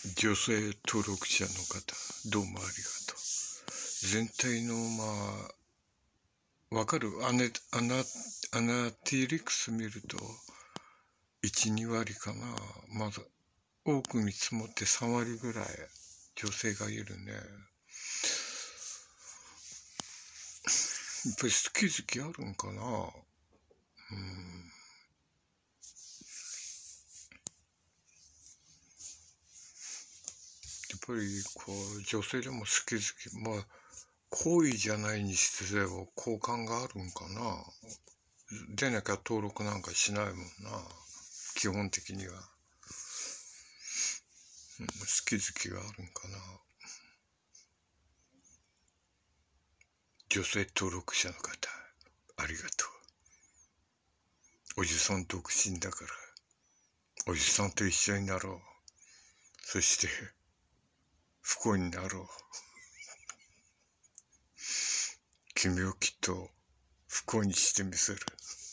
女性登録者の方、どうもありがとう。全体の、わかるアナティリクス見ると、1、2割かな。まだ、多く見積もって3割ぐらい女性がいるね。やっぱり好き好きあるんかな。やっぱり、女性でも好き好き。行為じゃないにしても好感があるんかな。でなきゃ登録なんかしないもんな。基本的には。好き好きがあるんかな。女性登録者の方、ありがとう。おじさん独身だから、おじさんと一緒になろう。そして、不幸になろう。君をきっと不幸にしてみせる。